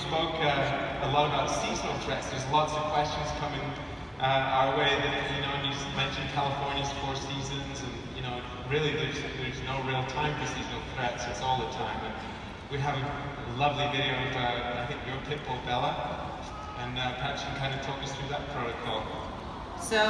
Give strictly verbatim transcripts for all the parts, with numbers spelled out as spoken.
spoke uh, a lot about seasonal threats. There's lots of questions coming uh, our way. That, you know, and you mentioned California's four seasons, and you know, really, there's there's no real time for seasonal threats. It's all the time. And we have a, a lovely video of uh, I think your pit bull Bella, and uh, perhaps you can kind of talk us through that protocol. So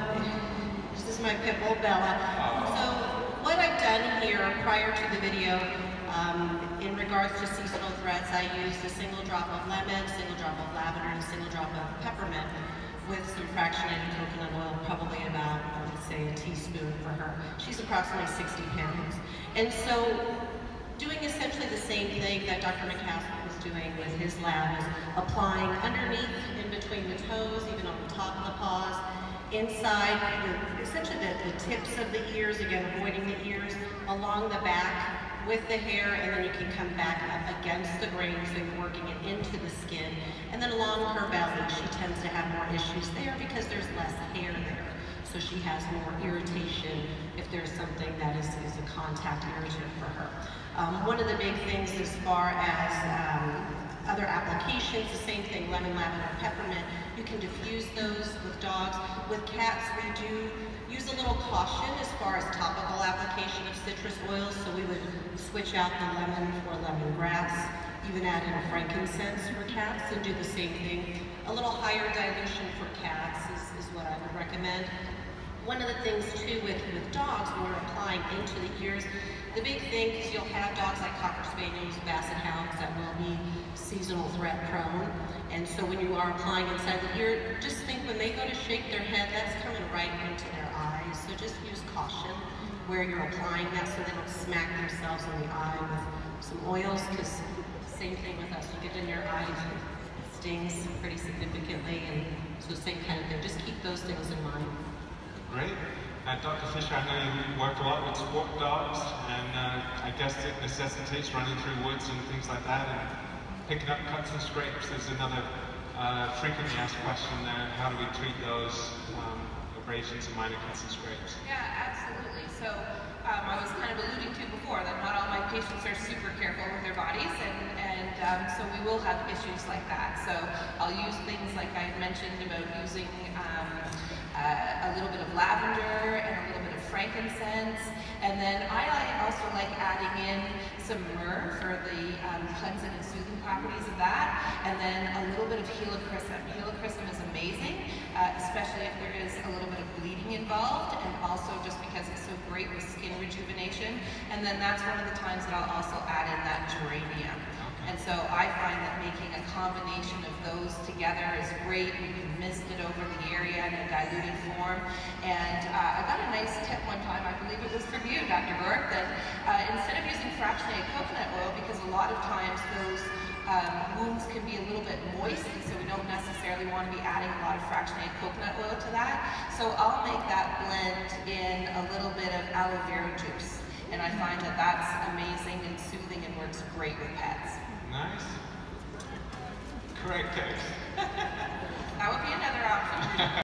this is my pit bull Bella. Oh. So what I've done here prior to the video. Um, in regards to seasonal threats, I used a single drop of lemon, single drop of lavender, and a single drop of peppermint with some fractionated coconut oil, probably about, I would say, a teaspoon for her. She's approximately sixty pounds. And so, doing essentially the same thing that Doctor McCaskill was doing with his lab is applying underneath, in between the toes, even on the top of the paws, inside, the, essentially the, the tips of the ears, again, avoiding the ears, along the back, with the hair, and then you can come back up against the grain, so you're working it into the skin. And then along her belly, she tends to have more issues there because there's less hair there. So she has more irritation if there's something that is, is a contact irritant for her. Um, one of the big things as far as um, other applications, the same thing, lemon, lavender, peppermint, you can diffuse those with dogs. With cats, we do use a little caution as far as topical application of citrus oils, so we would switch out the lemon for lemongrass, even add in frankincense for cats, and do the same thing. A little higher dilution for cats is, is what I would recommend. One of the things too with, with dogs, when we're applying into the ears, the big thing is you'll have dogs like Cocker Spaniels, Basset Hounds that will be seasonal threat prone. And so when you are applying inside the ear, just think when they go to shake their head, that's coming right into their eyes. So just use caution where you're applying that so they don't smack themselves in the eye with some oils, because same thing with us, you get in your eyes, it stings pretty significantly, and so same kind of thing. Just keep those things in mind. Great. Uh, Doctor Fisher, I know you work a lot with sport dogs, and uh, I guess it necessitates running through woods and things like that, and picking up cuts and scrapes. There's another uh, frequently asked question there. How do we treat those um, abrasions and minor cuts and scrapes? Yeah, absolutely. So um, I was kind of alluding to before that not all my patients are super careful with their bodies, and, and um, so we will have issues like that. So I'll use things like I mentioned about using um, uh, a little bit of lavender and a little bit of frankincense, and then I also like adding in some myrrh for the um, cleansing and soothing properties of that, and then a little bit of helichrysum. Helichrysum is amazing, uh, especially if there is a little bit of bleeding involved, and also just because it's so great with skin rejuvenation. And then that's one of the times that I'll also add in that geranium. And so I find that making a combination of those together is great. You can mist it over the area in a diluted form. And uh, I got a nice tip one time, I believe it was from you, Doctor Burke, that uh, instead of using fractionated coconut oil, because a lot of times those um, wounds can be a little bit moist, and so we don't necessarily want to be adding a lot of fractionated coconut oil to that. So I'll make that blend in a little bit of aloe vera juice. And I find that that's amazing and soothing and works great with pets. Nice. Correct case. That would be another option.